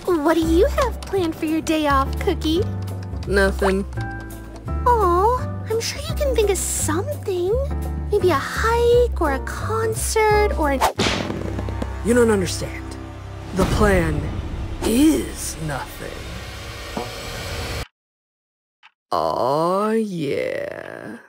What do you have planned for your day off, Cookie? Nothing. Oh, I'm sure you can think of something. Maybe a hike or a concert or You don't understand. The plan is nothing. Aw, yeah.